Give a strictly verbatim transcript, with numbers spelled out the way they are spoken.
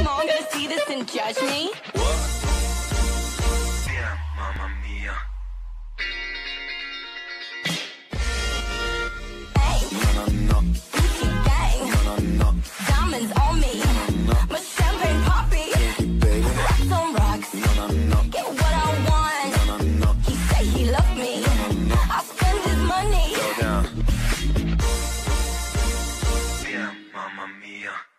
on, gonna see this and judge me? What? Yeah, mamma mia. Hey, No, no, no. Gucci gang, No, no, no. diamonds on me. No, no. My champagne poppy, Thank you, baby. rocks on rocks. No, no, no. Get what I want. No, no, no. He say he love me. No, no. I spend his money. Go down. Yeah, mamma mia.